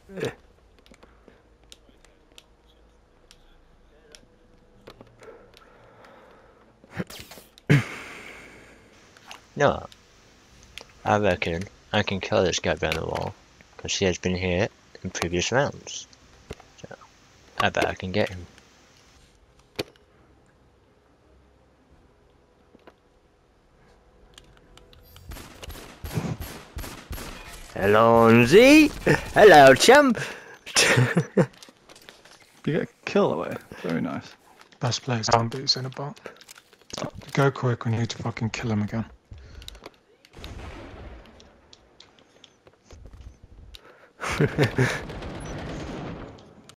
No, I reckon I can kill this guy behind the wall, because he has been here in previous rounds. So, I bet I can get him. Hello, Z! Hello, champ! You get a kill away. Very nice. Best players don't beat Cinnabot. Go quick, we need to fucking kill him again.